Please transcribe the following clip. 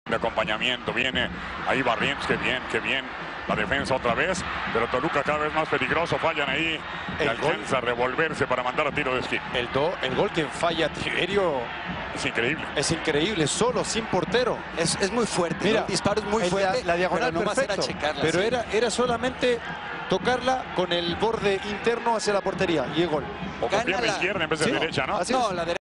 de acompañamiento. Viene ahí Barrientos, qué bien. La defensa otra vez, pero Toluca cada vez más peligroso. Fallan ahí y alcanza a revolverse para mandar a tiro de esquina. El gol que falla Tiberio es increíble. Es increíble, solo, sin portero. Es muy fuerte. Mira, ¿no? El disparo es muy fuerte. La diagonal pero perfecto. era checarla, pero sí. era solamente tocarla con el borde interno hacia la portería y el gol. O con pierna izquierda en vez de derecha, ¿no? Así No, es. la derecha.